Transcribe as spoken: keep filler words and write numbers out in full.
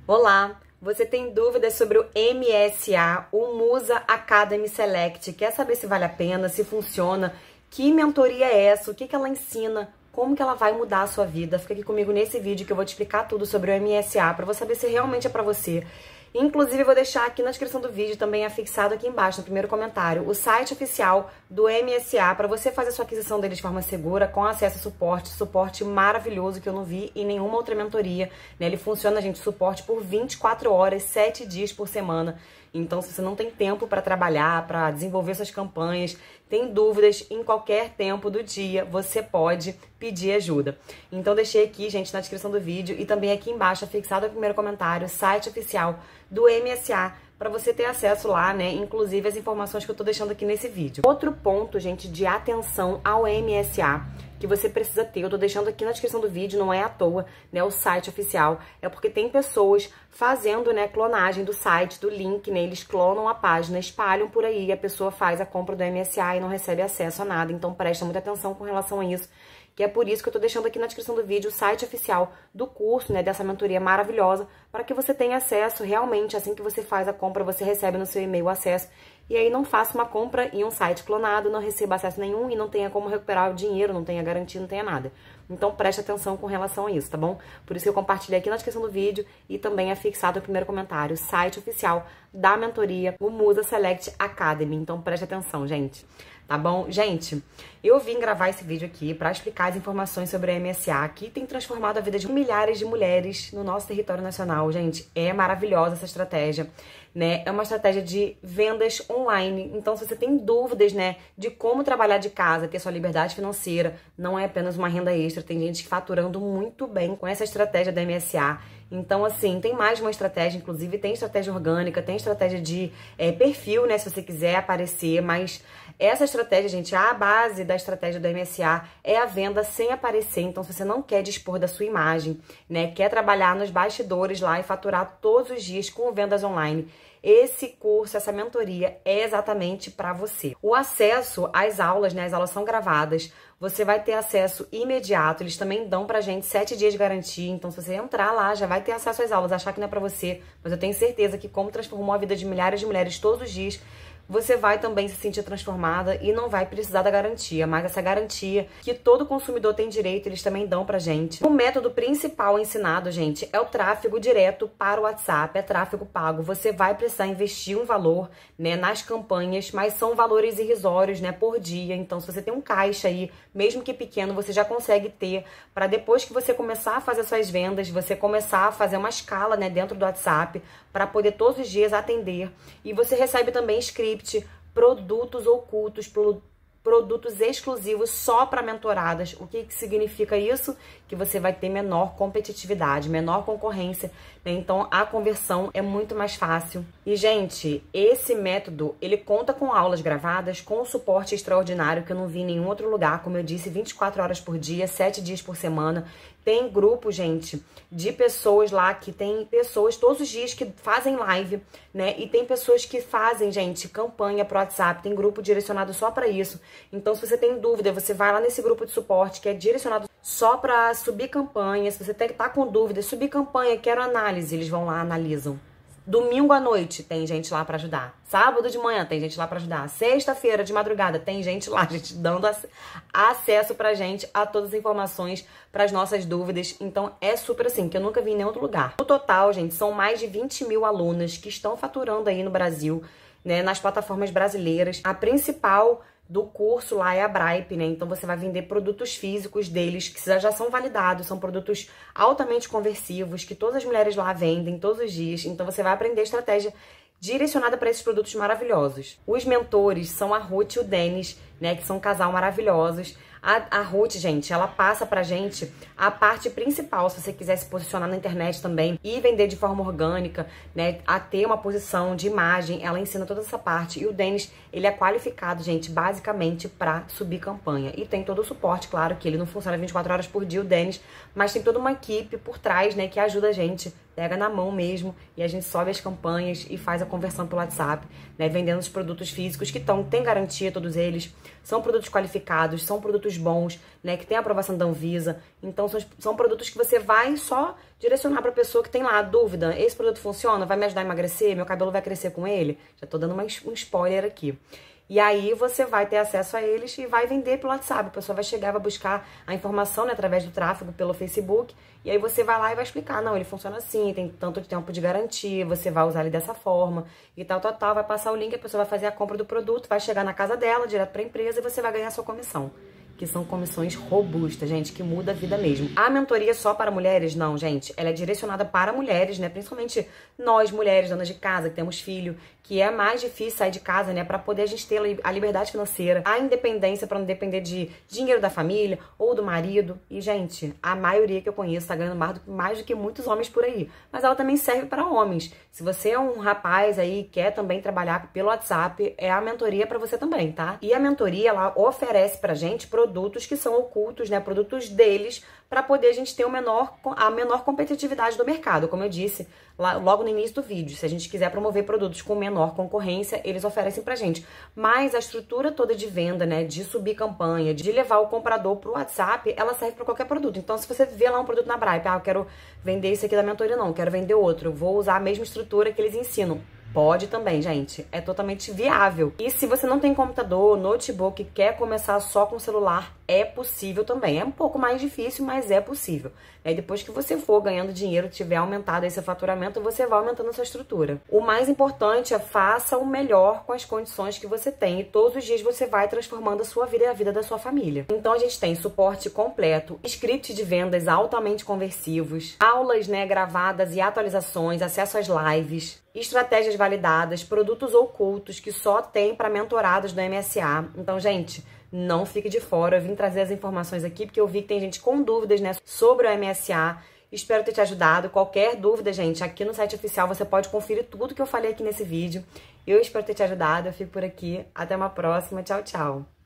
Olá, você tem dúvidas sobre o M S A, o Musa Academy Select? Quer saber se vale a pena, se funciona? Que mentoria é essa? O que, que ela ensina? Como que ela vai mudar a sua vida? Fica aqui comigo nesse vídeo que eu vou te explicar tudo sobre o M S A para você saber se realmente é para você. Inclusive, eu vou deixar aqui na descrição do vídeo, também afixado aqui embaixo, no primeiro comentário, o site oficial do M S A, para você fazer sua aquisição dele de forma segura, com acesso a suporte, suporte maravilhoso que eu não vi em nenhuma outra mentoria, né? Ele funciona, gente, suporte por vinte e quatro horas, sete dias por semana. Então, se você não tem tempo para trabalhar, para desenvolver suas campanhas, tem dúvidas em qualquer tempo do dia, você pode pedir ajuda. Então, deixei aqui, gente, na descrição do vídeo e também aqui embaixo, afixado no primeiro comentário, o site oficial do M S A, para você ter acesso lá, né, inclusive as informações que eu tô deixando aqui nesse vídeo. Outro ponto, gente, de atenção ao M S A, que você precisa ter, eu tô deixando aqui na descrição do vídeo, não é à toa, né, o site oficial, é porque tem pessoas fazendo, né, clonagem do site, do link, né, eles clonam a página, espalham por aí, e a pessoa faz a compra do M S A e não recebe acesso a nada, então presta muita atenção com relação a isso, que é por isso que eu tô deixando aqui na descrição do vídeo o site oficial do curso, né, dessa mentoria maravilhosa, para que você tenha acesso realmente, assim que você faz a compra, você recebe no seu e-mail o acesso, e aí não faça uma compra em um site clonado, não receba acesso nenhum e não tenha como recuperar o dinheiro, não tenha garantia, não tenha nada. Então preste atenção com relação a isso, tá bom? Por isso que eu compartilhei aqui na descrição do vídeo e também é fixado o primeiro comentário, o site oficial da mentoria, o Musa Select Academy. Então preste atenção, gente. Tá bom? Gente, eu vim gravar esse vídeo aqui para explicar as informações sobre a M S A, que tem transformado a vida de milhares de mulheres no nosso território nacional. Gente, é maravilhosa essa estratégia, né? É uma estratégia de vendas online. Então, se você tem dúvidas, né, de como trabalhar de casa, ter sua liberdade financeira, não é apenas uma renda extra. Tem gente faturando muito bem com essa estratégia da M S A. Então, assim, tem mais de uma estratégia, inclusive tem estratégia orgânica, tem estratégia de é, perfil, né, se você quiser aparecer, mas essa estratégia, gente, a base da estratégia do M S A é a venda sem aparecer. Então, se você não quer dispor da sua imagem, né, quer trabalhar nos bastidores lá e faturar todos os dias com vendas online, esse curso, essa mentoria é exatamente para você. O acesso às aulas, né, as aulas são gravadas, você vai ter acesso imediato, eles também dão pra gente sete dias de garantia, então se você entrar lá, já vai ter acesso às aulas, achar que não é pra você, mas eu tenho certeza que como transformou a vida de milhares de mulheres todos os dias, você vai também se sentir transformada e não vai precisar da garantia, mas essa garantia que todo consumidor tem direito, eles também dão pra gente. O método principal ensinado, gente, é o tráfego direto para o WhatsApp, é tráfego pago. Você vai precisar investir um valor, né, nas campanhas, mas são valores irrisórios, né, por dia. Então, se você tem um caixa aí, mesmo que pequeno, você já consegue ter para depois que você começar a fazer suas vendas, você começar a fazer uma escala, né, dentro do WhatsApp para poder todos os dias atender. E você recebe também script, produtos ocultos, produtos exclusivos só para mentoradas. O que, que significa isso? Que você vai ter menor competitividade, menor concorrência, né? Então a conversão é muito mais fácil. E, gente, esse método, ele conta com aulas gravadas, com suporte extraordinário que eu não vi em nenhum outro lugar, como eu disse, vinte e quatro horas por dia, sete dias por semana. Tem grupo, gente, de pessoas lá que tem pessoas todos os dias que fazem live, né? E tem pessoas que fazem, gente, campanha pro WhatsApp, tem grupo direcionado só para isso. Então, se você tem dúvida, você vai lá nesse grupo de suporte que é direcionado só para subir campanha. Se você tá com dúvida, subir campanha, quero análise, eles vão lá, analisam. Domingo à noite tem gente lá para ajudar. Sábado de manhã tem gente lá para ajudar. Sexta-feira de madrugada tem gente lá, gente, dando acesso pra gente a todas as informações para as nossas dúvidas. Então é super assim, que eu nunca vi em nenhum outro lugar. No total, gente, são mais de vinte mil alunas que estão faturando aí no Brasil, né, nas plataformas brasileiras. A principal do curso lá é a Bripe, né? Então você vai vender produtos físicos deles que já são validados, são produtos altamente conversivos, que todas as mulheres lá vendem todos os dias. Então você vai aprender estratégia direcionada para esses produtos maravilhosos. Os mentores são a Ruth e o Denis, né, que são um casal maravilhosos. A, a Ruth, gente, ela passa pra gente a parte principal, se você quiser se posicionar na internet também e vender de forma orgânica, né, a ter uma posição de imagem, ela ensina toda essa parte. E o Denis, ele é qualificado, gente, basicamente pra subir campanha. E tem todo o suporte, claro que ele não funciona vinte e quatro horas por dia, o Denis, mas tem toda uma equipe por trás, né, que ajuda a gente pega na mão mesmo e a gente sobe as campanhas e faz a conversão pelo WhatsApp, né? Vendendo os produtos físicos que estão, tem garantia todos eles, são produtos qualificados, são produtos bons, né? Que tem aprovação da Anvisa. Então são, são produtos que você vai só direcionar para a pessoa que tem lá a dúvida, esse produto funciona, vai me ajudar a emagrecer, meu cabelo vai crescer com ele? Já tô dando uma, um spoiler aqui. E aí você vai ter acesso a eles e vai vender pelo WhatsApp. A pessoa vai chegar, vai buscar a informação, né, através do tráfego pelo Facebook. E aí você vai lá e vai explicar, não, ele funciona assim, tem tanto de tempo de garantia, você vai usar ele dessa forma e tal, tal, tal. Vai passar o link, a pessoa vai fazer a compra do produto, vai chegar na casa dela, direto para a empresa e você vai ganhar a sua comissão. Que são comissões robustas, gente, que muda a vida mesmo. A mentoria só para mulheres? Não, gente. Ela é direcionada para mulheres, né? Principalmente nós, mulheres, donas de casa, que temos filho, que é mais difícil sair de casa, né? Para poder a gente ter a liberdade financeira, a independência para não depender de dinheiro da família ou do marido. E, gente, a maioria que eu conheço tá ganhando mais do, mais do que muitos homens por aí. Mas ela também serve para homens. Se você é um rapaz aí quer também trabalhar pelo WhatsApp, é a mentoria para você também, tá? E a mentoria, ela oferece pra gente produtos produtos que são ocultos, né, produtos deles, para poder a gente ter o menor, a menor competitividade do mercado. Como eu disse lá, logo no início do vídeo, se a gente quiser promover produtos com menor concorrência, eles oferecem pra gente. Mas a estrutura toda de venda, né, de subir campanha, de levar o comprador pro WhatsApp, ela serve para qualquer produto. Então, se você vê lá um produto na Bripe, ah, eu quero vender esse aqui da mentoria, não, eu quero vender outro, eu vou usar a mesma estrutura que eles ensinam. Pode também, gente. É totalmente viável. E se você não tem computador, notebook, quer começar só com celular, é possível também. É um pouco mais difícil, mas é possível. E depois que você for ganhando dinheiro, tiver aumentado esse faturamento, você vai aumentando a sua estrutura. O mais importante é faça o melhor com as condições que você tem. E todos os dias você vai transformando a sua vida e a vida da sua família. Então a gente tem suporte completo, script de vendas altamente conversivos, aulas, né, gravadas e atualizações, acesso às lives, estratégias validadas, produtos ocultos que só tem para mentorados do M S A. Então, gente, não fique de fora. Eu vim trazer as informações aqui porque eu vi que tem gente com dúvidas, né, sobre o M S A. Espero ter te ajudado. Qualquer dúvida, gente, aqui no site oficial você pode conferir tudo que eu falei aqui nesse vídeo. Eu espero ter te ajudado. Eu fico por aqui. Até uma próxima. Tchau, tchau.